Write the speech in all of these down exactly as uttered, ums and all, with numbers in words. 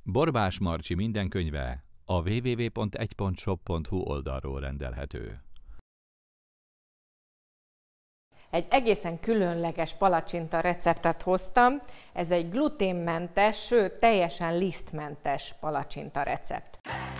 Borbás Marcsi minden könyve a double-u double-u double-u pont egy pont shop pont hu oldalról rendelhető. Egy egészen különleges palacsinta receptet hoztam. Ez egy gluténmentes, sőt teljesen lisztmentes palacsinta recept.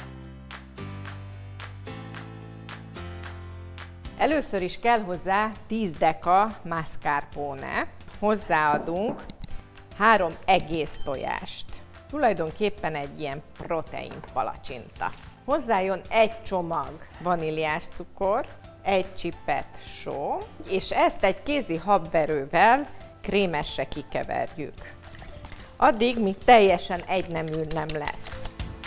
Először is kell hozzá tíz deka mascarpone. Hozzáadunk három egész tojást. Tulajdonképpen egy ilyen protein palacsinta. Hozzájön egy csomag vaníliás cukor, egy csipet só, és ezt egy kézi habverővel krémesre kikeverjük. Addig, míg teljesen egynemű nem lesz.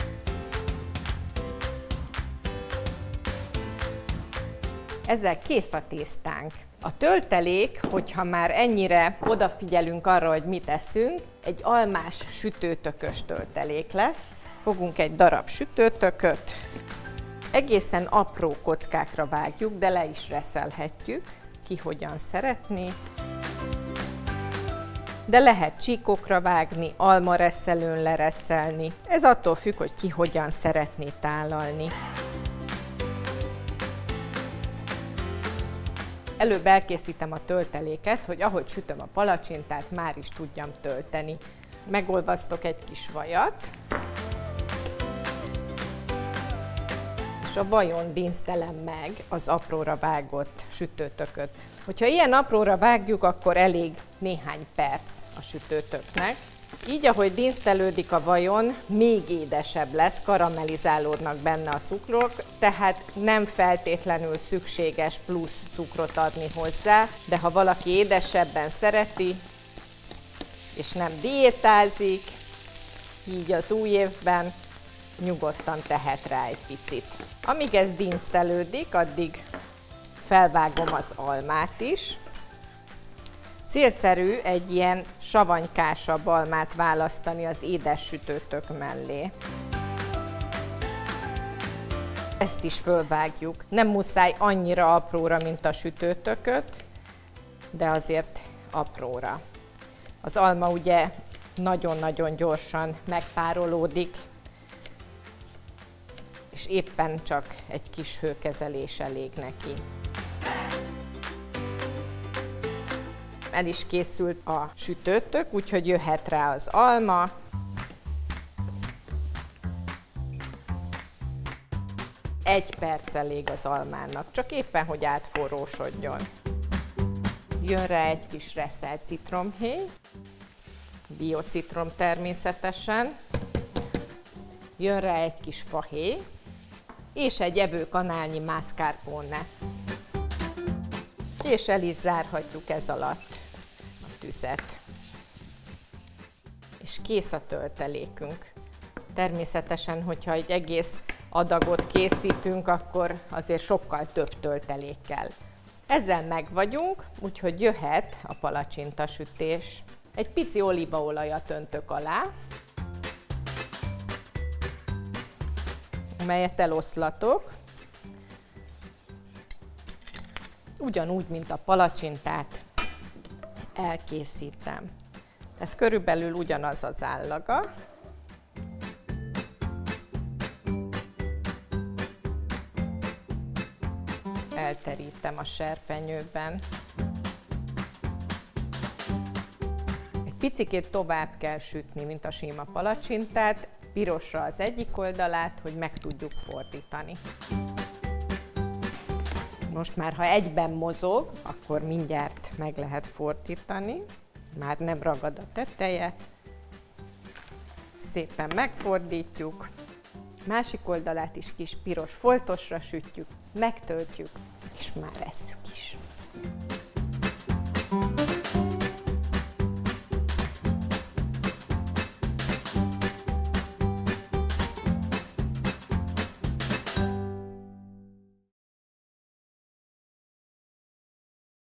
Ezzel kész a tésztánk. A töltelék, hogyha már ennyire odafigyelünk arra, hogy mit eszünk, egy almás sütőtökös töltelék lesz. Fogunk egy darab sütőtököt, egészen apró kockákra vágjuk, de le is reszelhetjük, ki hogyan szeretné. De lehet csíkokra vágni, almareszelőn lereszelni. Ez attól függ, hogy ki hogyan szeretné tálalni. Előbb elkészítem a tölteléket, hogy ahogy sütöm a palacsintát, már is tudjam tölteni. Megolvasztok egy kis vajat, és a vajon dinsztelem meg az apróra vágott sütőtököt. Hogyha ilyen apróra vágjuk, akkor elég néhány perc a sütőtöknek. Így, ahogy dinsztelődik a vajon, még édesebb lesz, karamellizálódnak benne a cukrok, tehát nem feltétlenül szükséges plusz cukrot adni hozzá, de ha valaki édesebben szereti, és nem diétázik, így az új évben nyugodtan tehet rá egy picit. Amíg ez dinsztelődik, addig felvágom az almát is. Célszerű egy ilyen savanykásabb almát választani az édes sütőtök mellé. Ezt is fölvágjuk. Nem muszáj annyira apróra, mint a sütőtököt, de azért apróra. Az alma ugye nagyon-nagyon gyorsan megpárolódik, és éppen csak egy kis hőkezelés elég neki. El is készült a sütőtök, úgyhogy jöhet rá az alma. Egy perc elég az almának, csak éppen, hogy átforrósodjon. Jön rá egy kis reszelt citromhéj, biocitrom természetesen. Jön rá egy kis fahéj, és egy evőkanálnyi mascarpone. És el is zárhatjuk ez alatt a tüzet. És kész a töltelékünk. Természetesen, hogyha egy egész adagot készítünk, akkor azért sokkal több töltelék kell. Ezzel meg vagyunk, úgyhogy jöhet a palacsintasütés. Egy pici olívaolajat öntök alá, melyet eloszlatok. Ugyanúgy, mint a palacsintát elkészítem. Tehát körülbelül ugyanaz az állaga. Elterítem a serpenyőben. Egy picikét tovább kell sütni, mint a sima palacsintát, pirosra az egyik oldalát, hogy meg tudjuk fordítani. Most már, ha egyben mozog, akkor mindjárt meg lehet fordítani. Már nem ragad a teteje. Szépen megfordítjuk. Másik oldalát is kis piros foltosra sütjük, megtöltjük, és már esszük is.